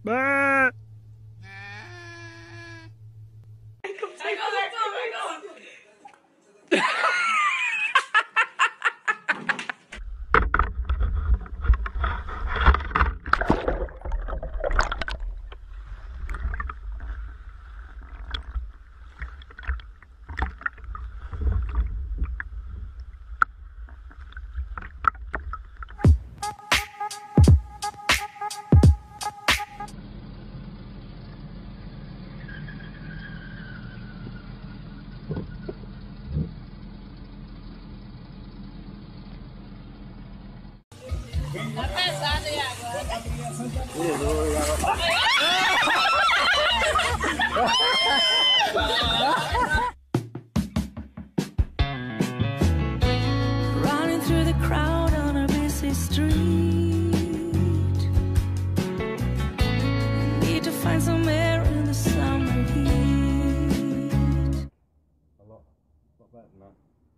Bah. Running through the crowd on a busy street. Need to find some air in the summer heat. A lot better than that.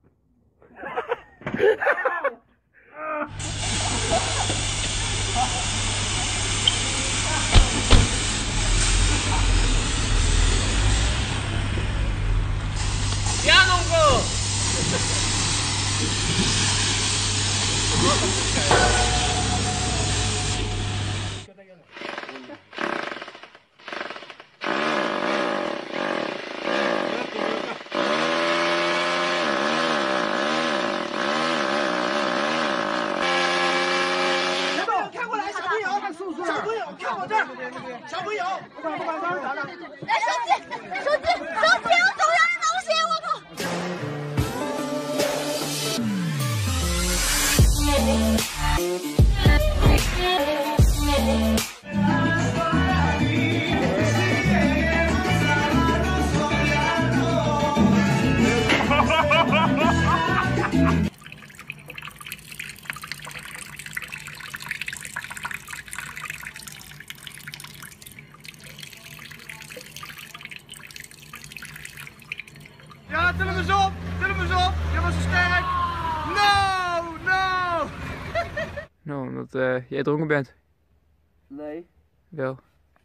Ja, til hem eens op! Til hem eens op! Je was zo sterk! No! No! Nou, omdat jij dronken bent. Nee. Wel.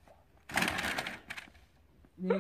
Nee.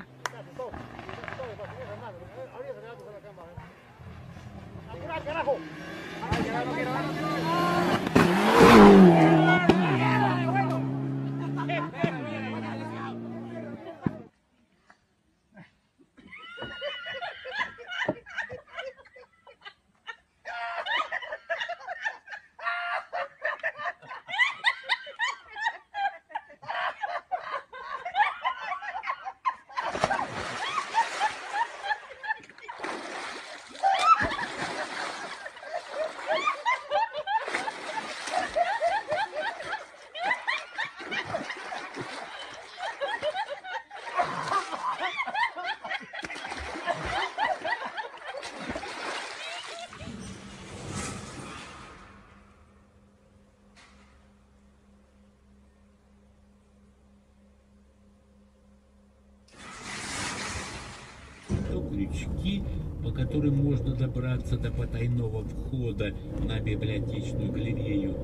Крючки, по которым можно добраться до потайного входа на библиотечную галерею.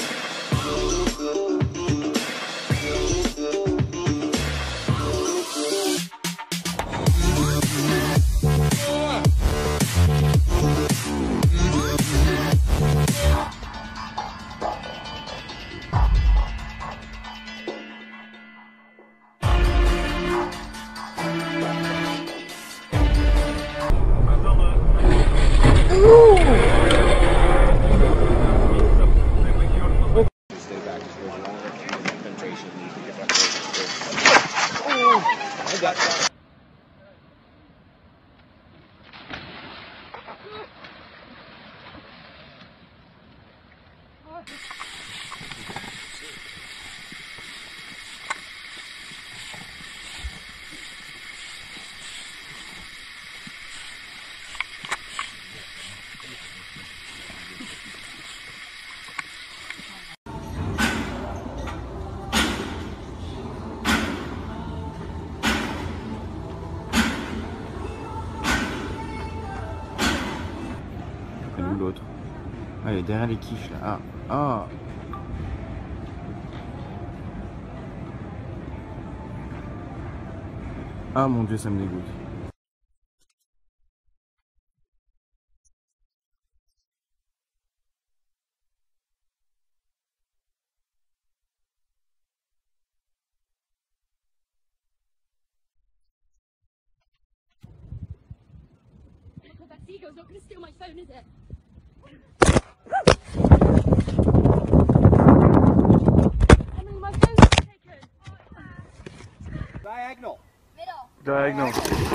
L'autre. Ah, il est derrière les quiches là. Ah, ah. Ah mon dieu, ça me dégoûte. Seagulls not going to steal my phone, is it? Emily, my phone's taken. Diagonal. Middle. Diagonal.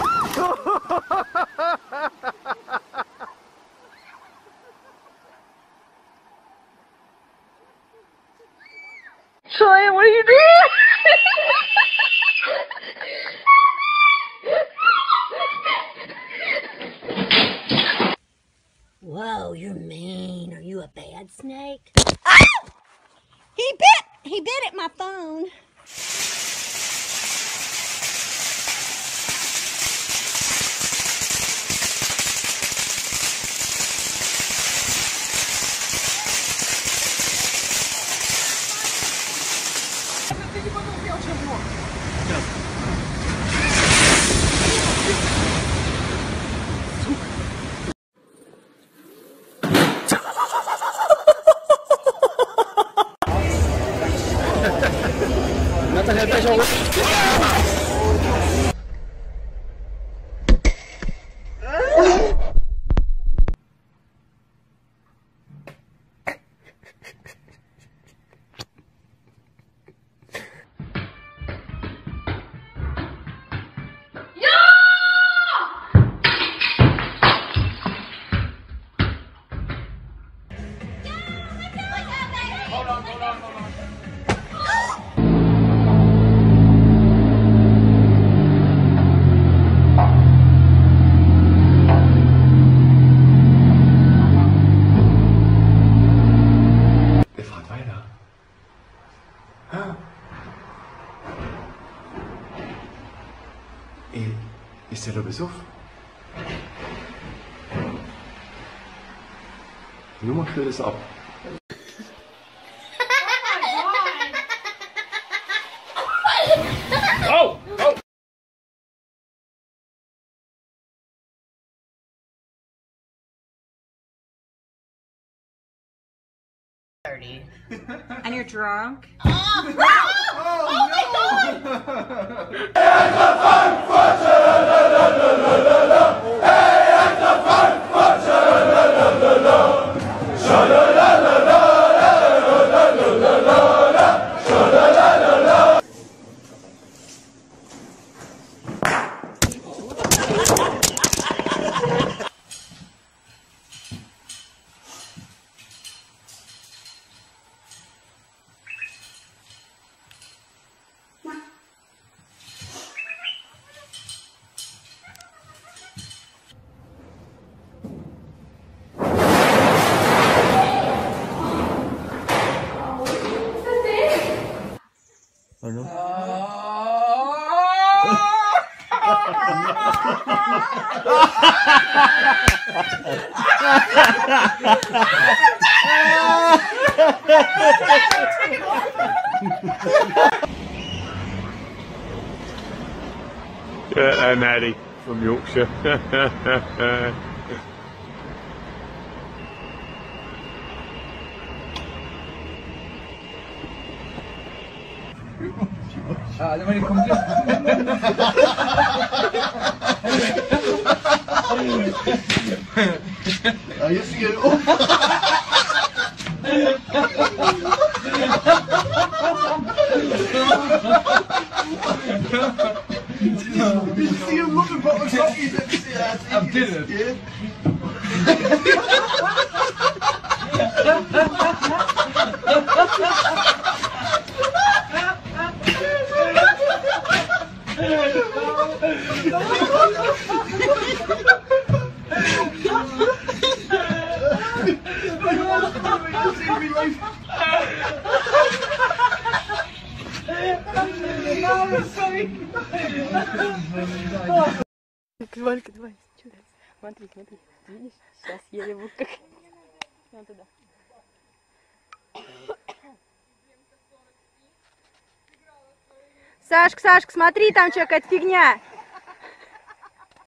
Troy, what are you doing? Whoa, you're mean. Are you a bad snake? He bit at my phone. Ist der da besoffen? Nur mal für das ab. Oh! Oh! And you're drunk? An Addy from Yorkshire. Det var komplett. Ja, just det. Did you see him looking for the coffee? I didn't. Yeah. Валька, давай, сюда. Смотри, смотри. Видишь? Сейчас я его как... Вон туда. Сашка, Сашка, смотри, там что, какая-то фигня.